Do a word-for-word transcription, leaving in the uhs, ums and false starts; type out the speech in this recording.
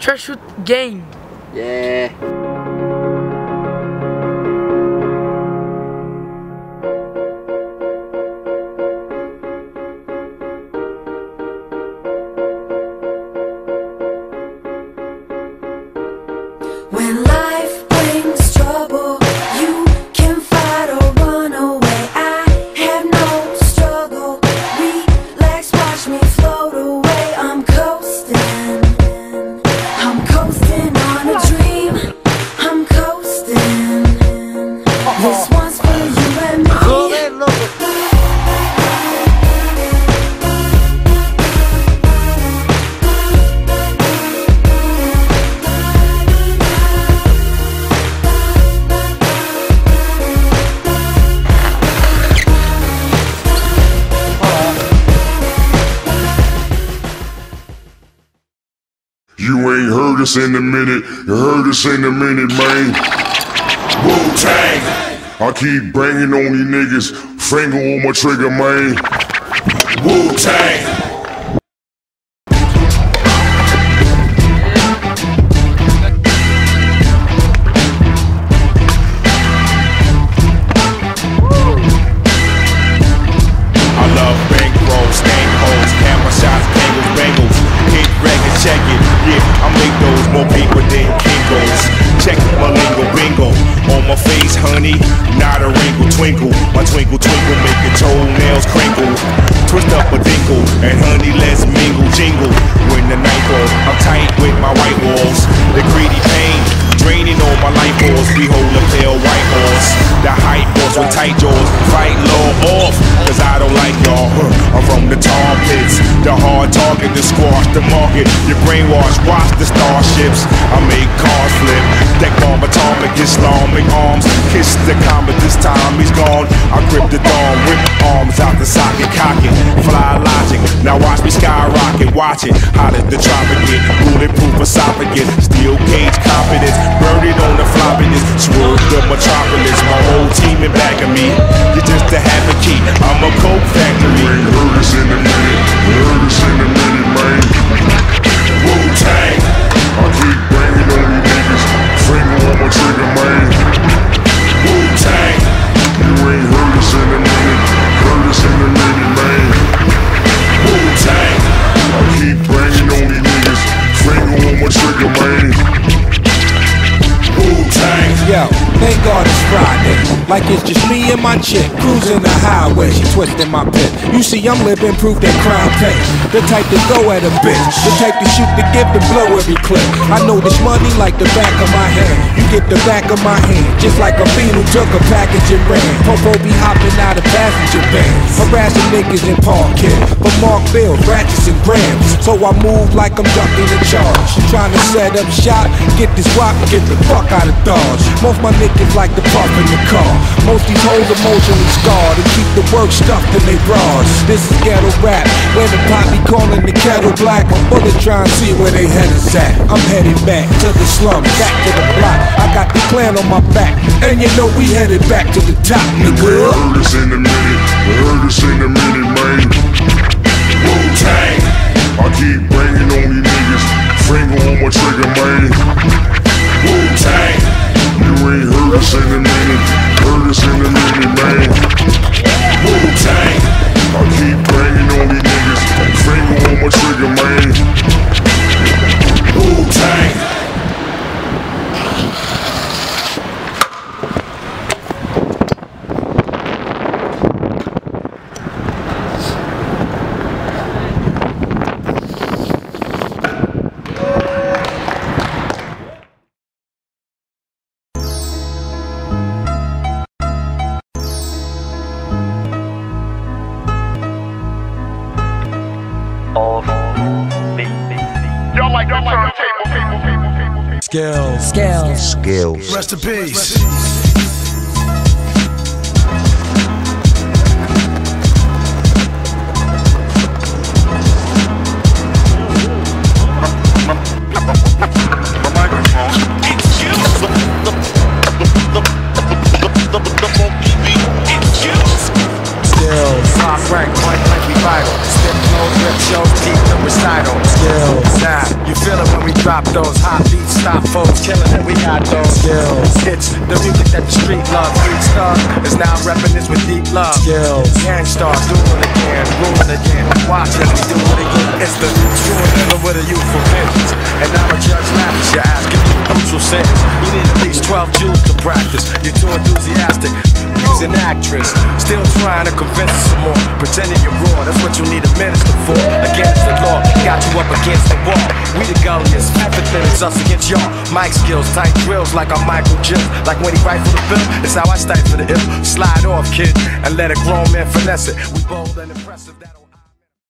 Shoot game. Yeah. When life brings trouble, you can fight or run away. I have no struggle. Relax, watch me float away. I'm coasting. I'm coasting on a dream. I'm coasting. This one's for you and me. You ain't heard us in a minute, you heard us in a minute, man. Wu-Tang! I keep banging on these niggas, finger on my trigger, man. Wu-Tang! I love bankrolls, stank holes, camera shots, bangles, bangles. Hit record, check it, yeah, I make those more paper than Kinko's. Check my lingo, bingo, on my face, honey, not a wrinkle, twinkle. My twinkle, twinkle, make your toenails crinkle. Twist up a dinkle, and honey, let's mingle, jingle. When the night falls, I'm tight with my white walls. The greedy pain, draining all my life balls. We hold a pale white horse. The hype balls with tight jaws, fight law off, cause I don't like y'all. Huh. I'm from the tar pits, the hard target, the squash, the market. Your brainwash, watch the starships. I make cars flip, deck bomb atomic, Islamic arms. Kiss the comet, this time he's gone. I grip the dawn, whip arms out the socket, cock it, fly logic. Now watch me skyrocket, watch it. How did the tropic get? Bulletproof esophagus, steel cage confidence. Birded on the floppiness, swerve the metropolis. My whole team in back of me. You're just a habit key, I'm a coke factory. You ain't heard us in a minute, you heard us in a minute, man. Wu-Tang! I keep banging on these niggas, finger on my trigger, man. Wu-Tang! You ain't heard us in a minute, heard us in a minute, man. Wu-Tang! I keep banging on these niggas, finger on my trigger, man. Wu-Tang! Yo, thank God it's Friday. Like it's just me and my chick cruising the highway. She twisting my pit. You see, I'm living proof that crime pays. The type to go at a bitch, the type to shoot the gift and blow every clip. I know this money like the back of my hand. You get the back of my hand, just like a fiend who took a package and ran. Popo be hopping out of passenger vans, harassing niggas in park here. But Mark bills, ratchets and grams. So I move like I'm ducking the charge. Trying to set up shop, get this rock, get the fuck out of Dodge. Most my niggas like to puff in the car. Most these hoes emotionally scarred and keep the work stuffed in they bras. This is ghetto rap, where the poppy calling the kettle black. My bullet trying to see where they head is at. I'm headed back to the slums, back to the block. I got the clan on my back, and you know we headed back to the top, nigga. You heard us in a minute, you heard us in a minute, man. Wu-Tang! I keep banging on these niggas, finger on my trigger, man. Wu-Tang! You ain't heard us in a minute, heard us in a minute, man. Wu-Tang! I keep banging on these niggas, finger on my trigger, man. Wu-Tang! Skills. Skills. Skills. Rest in peace. Rank, point blank, we vital. Spit flows, rip shows, keep them recital. Skills. Nah, you feel it when we drop those hot beats, stop folks killing it. We got those skills. It's the music that the street loves. Street star is now repping this with deep love. Skills. Gangstar, do it again, ruin again. Watch as we do it again. It's the true living with a youthful vengeance. And now a judge laughs, you're asking for crucial sentence. You need at least twelve Jews to practice. You're too enthusiastic. He's an actress, still trying to convince us some more. Pretending you're raw, that's what you need a minister for. Against the law, got you up against the wall. We the gulliest, everything is us against y'all. Mic skills, tight drills like I'm Michael Jill. Like when he rifle the bill, it's how I stifle the ill. Slide off, kid, and let a grown man finesse it. We bold and impressive.